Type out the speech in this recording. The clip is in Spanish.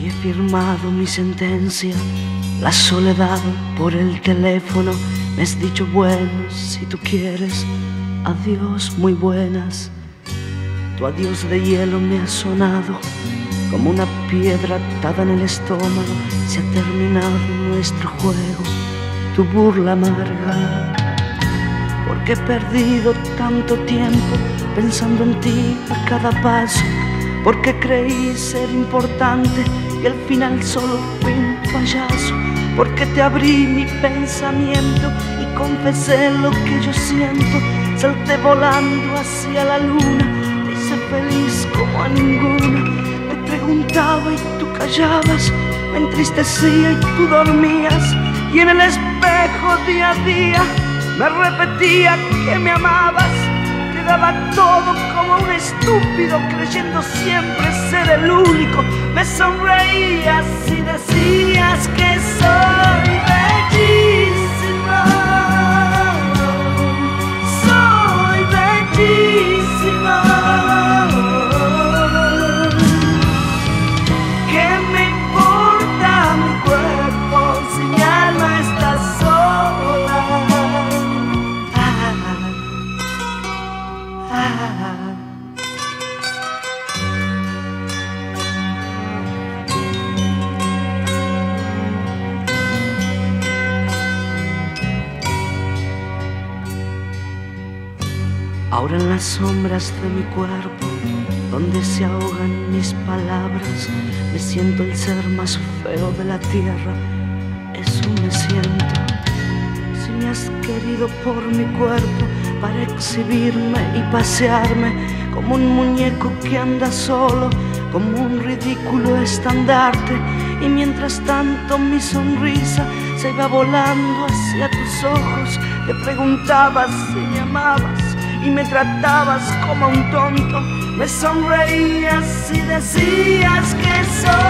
Hoy he firmado mi sentencia, la soledad por el teléfono. Me has dicho bueno, si tú quieres, adiós, muy buenas. Tu adiós de hielo me ha sonado como una piedra atada en el estómago. Se ha terminado nuestro juego, tu burla amarga. Porque he perdido tanto tiempo pensando en ti a cada paso. Porque creí ser importante y al final solo fui un payaso. Porque te abrí mi pensamiento y confesé lo que yo siento. Salté volando hacia la luna, te hice feliz como a ninguna. Me preguntaba y tú callabas, me entristecía y tú dormías. Y en el espejo día a día me repetía que me amabas. Te daba todo como un estúpido, creyendo siempre ser el único. Me sonreías y decías que soy bellísima. Soy bellísima. ¿Qué me importa mi cuerpo si mi alma está sola? Ahora en las sombras de mi cuerpo, donde se ahogan mis palabras, me siento el ser más feo de la tierra. Eso me siento. Si me has querido por mi cuerpo, para exhibirme y pasearme como un muñeco que anda solo, como un ridículo estandarte. Y mientras tanto mi sonrisa se iba volando hacia tus ojos. Te preguntabas si me amabas y me tratabas como un tonto. Me sonreías y decías que soy